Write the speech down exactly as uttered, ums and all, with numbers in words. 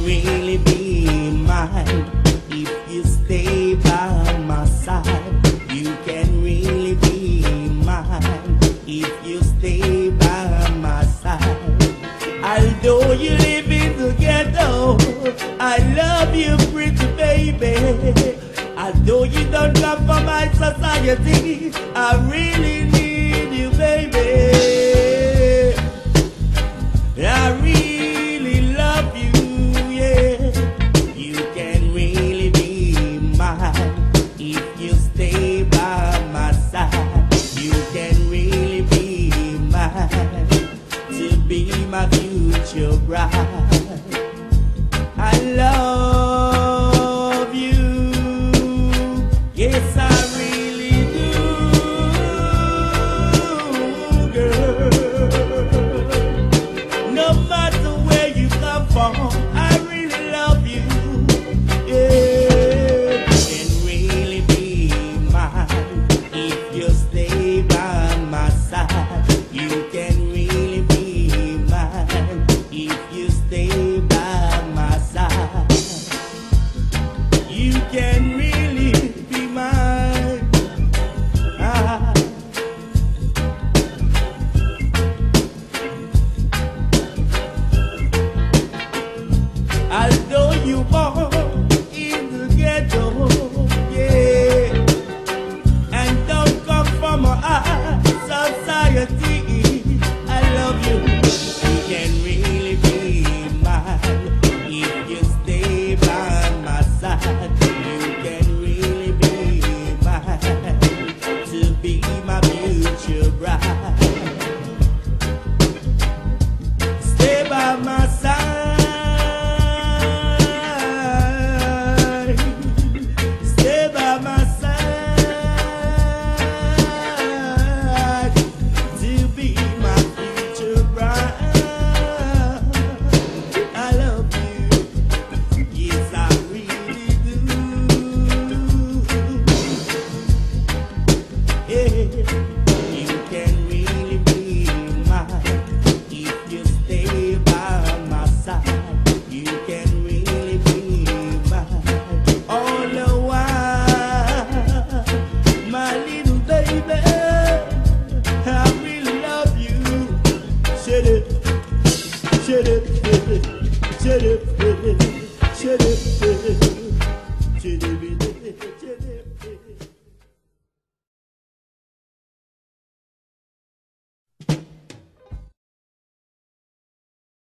really be mine if you stay by my side. You can really be mine if you stay by my side. Although you live in the ghetto, I love you, pretty baby. Although you don't come from my society, I really need you, baby. I really love you, yeah. You can really be mine if you stay by my side. You can really be mine to be my future bride. I love you, yes I really do, girl. No matter where you come from, I really love you, yeah. You can really be mine if you stay by my side. You can really be mine if you stay by my side. You can really be mine. Ah. Although you born in the ghetto, yeah, and don't come from a high society, I love you. You can really be mine if you stay by my side. You can really be mine to be my future bride. Stay by my side. Stay by my side to be my future bride. I love you, yes I really do. Yeah, you can really be mine if you stay by my side. You can really be mine all the while, my little baby. I really love you. Shut up, shut up, shut up, shut up, shut up.